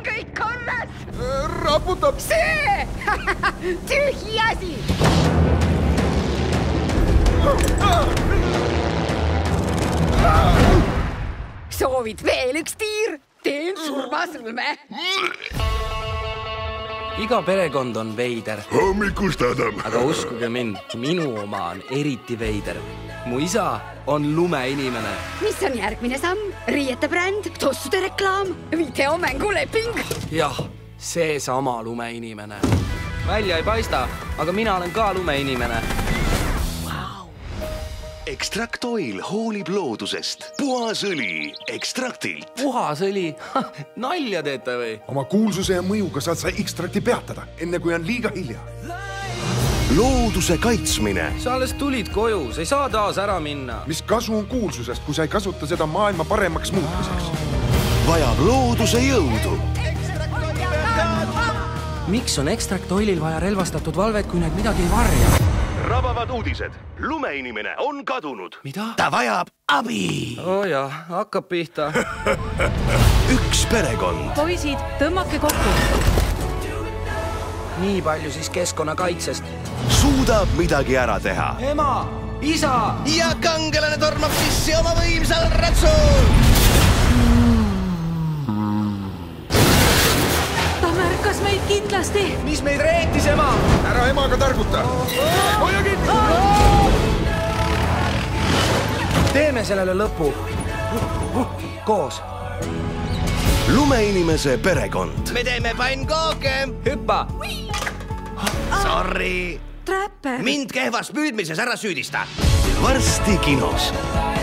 kõik korras? Raputab. See! Tühi asi! Soovid veel üks tiir? Teen surmasõlme. Iga perekond on veider. Hommikust, Adam. Aga uskuge mind, minu oma on eriti veider. Mu isa on lumeinimene. Mis on järgmine samm? Riiete bränd, tossude reklaam, videomänguleping? Jah, see sama lumeinimene. Välja ei paista, aga mina olen ka lumeinimene. Extract Oil hoolib loodusest. Puhas õli Extractilt. Puhas õli? Nalja teete või? Oma kuulsuse ja mõjuga saad sa Extracti peatada, enne kui on liiga hilja. Looduse kaitsmine. Sa alles tulid koju, sa ei saa taas ära minna. Mis kasu on kuulsusest, kui sa ei kasuta seda maailma paremaks muutmiseks? Vajab looduse jõudu. Miks on Extract Oilil vaja relvastatud valvet, kui need midagi ei varja? Rabavad uudised. Lumeinimene on kadunud. Mida? Ta vajab abi. Jah, hakkab pihta. Üks perekond. Poisid, tõmmake kokku. Nii palju siis keskkonnakaitsest. Suudab midagi ära teha. Ema, isa! Ja kangelane tormab sissi oma võimsal ratsul. Ta märkas meid kindlasti. Mis meid reetis, ema? Ära emaga targuta. Hoia kinni. Teeme sellele lõpu. Koos. Lumeinimese perekond. Me teeme pannkooke. Hüppa! Sorry. Träppe. Mind kehvas püüdmises ära süüdista. Varsti kinos.